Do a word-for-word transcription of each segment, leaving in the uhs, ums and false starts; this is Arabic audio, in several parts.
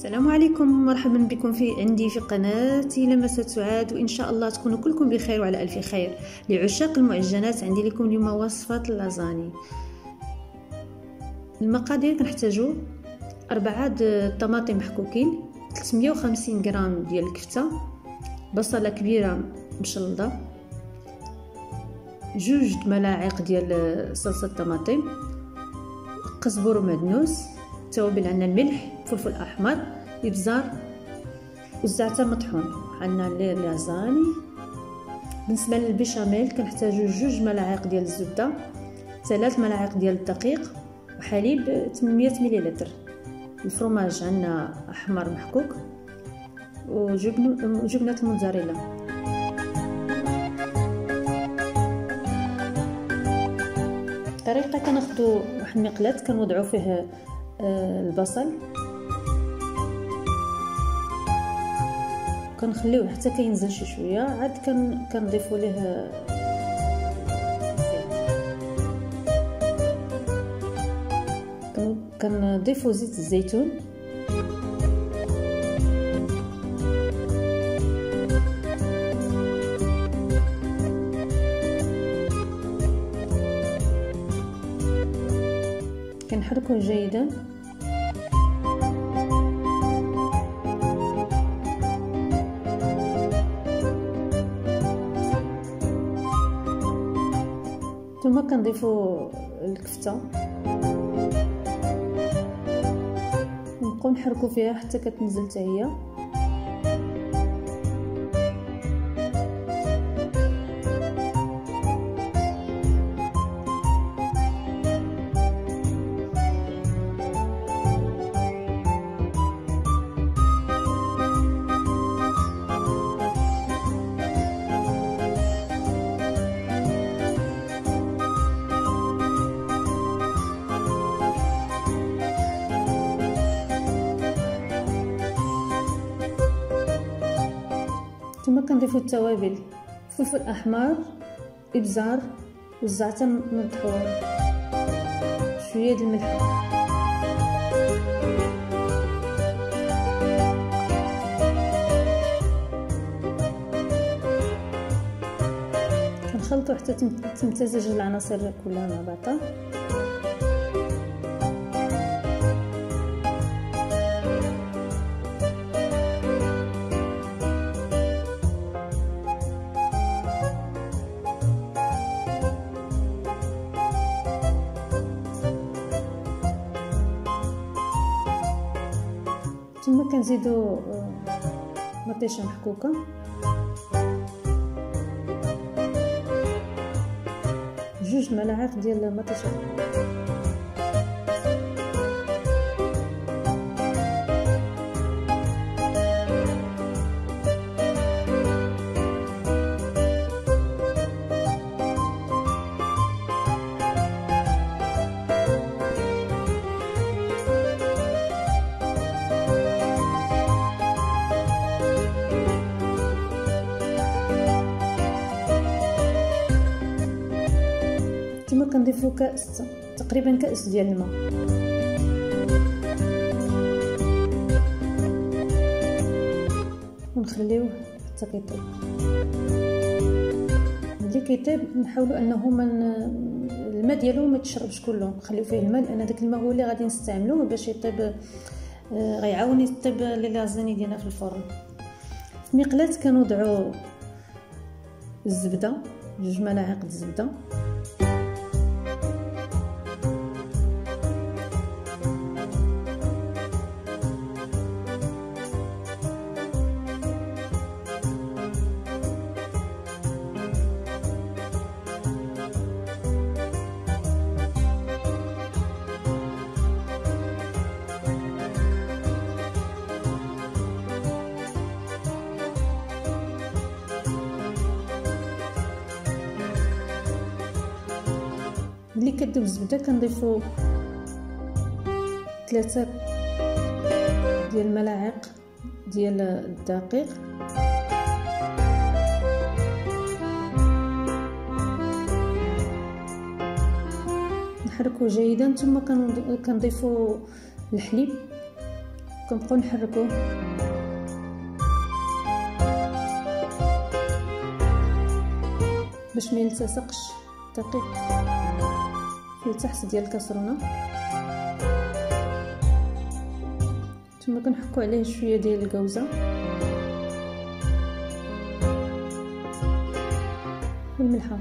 السلام عليكم، مرحبا بكم في عندي في قناتي لمسة سعاد، وان شاء الله تكونوا كلكم بخير وعلى الف خير. لعشاق المعجنات عندي لكم اليوم وصفه اللازاني. المقادير كنحتاجو أربعة طماطم محكوكين، ثلاثمية وخمسين غرام ديال الكفته، بصله كبيره مشلضه، جوج ملاعق ديال صلصه الطماطم، قزبر ومعدنوس، توابل عندنا الملح، فلفل احمر، ابزار والزعتر مطحون. عندنا اللازاني. بالنسبه للبيشاميل كنحتاجو جوج ملاعق ديال الزبده، ثلاث ملاعق ديال الدقيق، وحليب ثمانمية مليلتر. الفرماج عندنا احمر محكوك، وجبن وجبنه الموتزاريلا. الطريقه كناخذوا واحد المقلاة كنوضعوا فيه البصل، كنخليوه حتى كينزل شي شويه، عاد كنضيفوا ليه كنضيفوا زيت الزيتون، كنحركوه جيدا. ثم كنضيفوا الكفته ونبقاو نحركوا فيها حتى كتنزل حتى هي. ثم كنضيفوا التوابل، فلفل احمر، ابزار والزعتر مطحون، شويه د الملح، كنخلطوا حتى تمتزج العناصر كلها مع بعضها. ثم كنزيدو مطيشه محكوكه، جوج ملاعق ديال المطيشه، ثم كنضيفو كاس تقريبا كاس ديال الماء، ونخليوه حتى كيطيب. ملي كيطيب نحاولوا انه من الماء ديالو ما تشربش كله، نخليو فيه الماء لان داك الماء هو اللي غادي نستعملوه باش يطيب، غيعاون يطيب لي لازاني ديالنا في الفرن. في مقلاة كنوضعوا الزبده، جوج ملاعق د الزبده، ملي كتذوب الزبده كنضيفوا ثلاثة ديال الملاعق ديال الدقيق، نحركوه جيدا. ثم كنضيفوا الحليب، كنبقاو نحركوه باش ما يلتصقش دقيق في التحت ديال الكاسرونه. ثم كنحكو عليه شويه ديال الكوزه والملحه،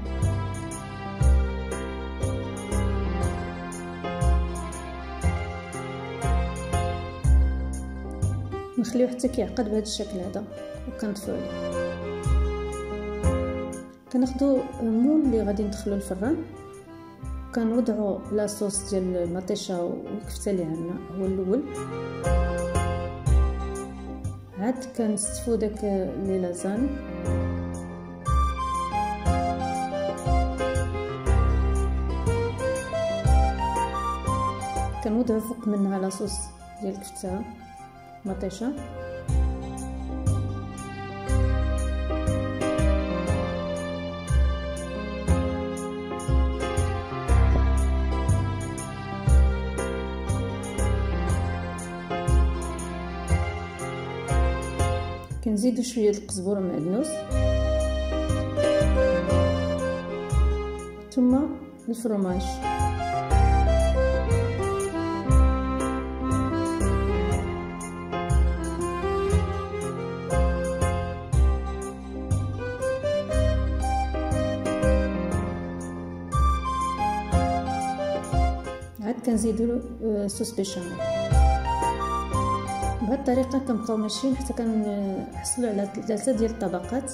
نخليوه حتى كيعقد بهذا الشكل هذا وكنطفيو عليه. كناخدو مول اللي غادي ندخلو الفران، كنوضعو لاصوص ديال المطيشه والكفته اللي عندنا هو الاول، عاد كنستفو داك لي لازان كنوضعو فوق منها لاصوص ديال الكفته مطيشه، كنزيدو شويه القزبور معدنوس، ثم الفرماج. عاد كنزيدو صوص بيشاميل. بهذه الطريقه كنبقاو ماشيين حتى كنحصلوا على ثلاثه ديال الطبقات.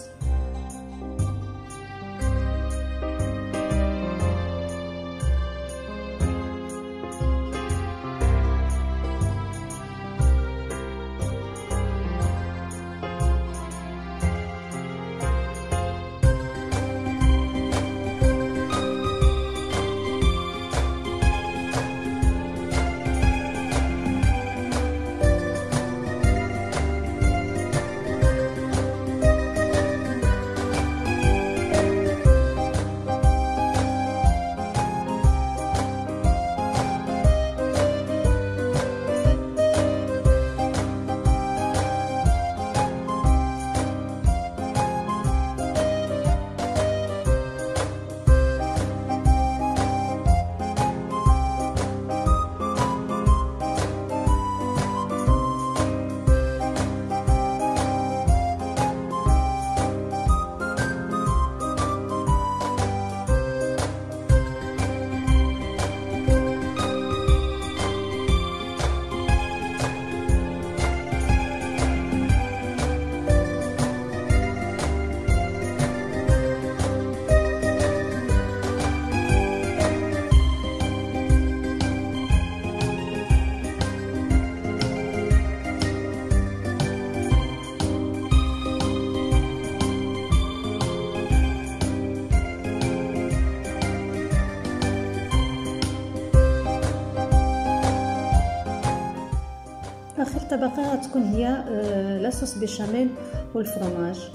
اخر طبقه غتكون هي لاصوص بيشاميل والفرماج،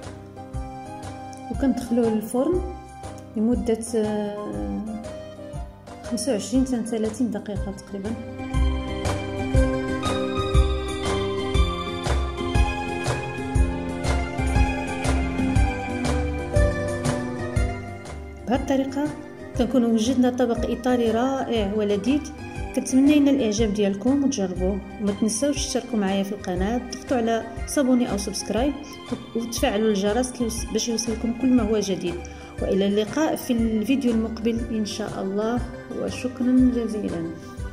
وكندخلوه للفرن لمده خمسة وعشرين حتى ثلاثين دقيقه تقريبا. بهذه الطريقه كنكون وجدنا طبق ايطالي رائع ولذيذ. كنتمنى ينال الاعجاب ديالكم وتجربوه، وما تنساوش تشتركوا معايا في القناه، تضغطوا على صابوني او سبسكرايب وتفعلوا الجرس باش يوصلكم كل ما هو جديد. والى اللقاء في الفيديو المقبل ان شاء الله، وشكرا جزيلا.